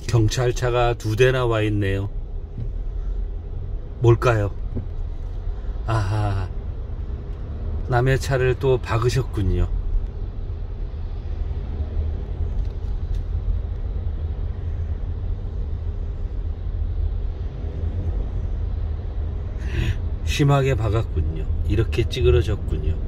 경찰차가 2대나 와 있네요. 뭘까요? 아하, 남의 차를 또 박으셨군요. 심하게 박았군요. 이렇게 찌그러졌군요.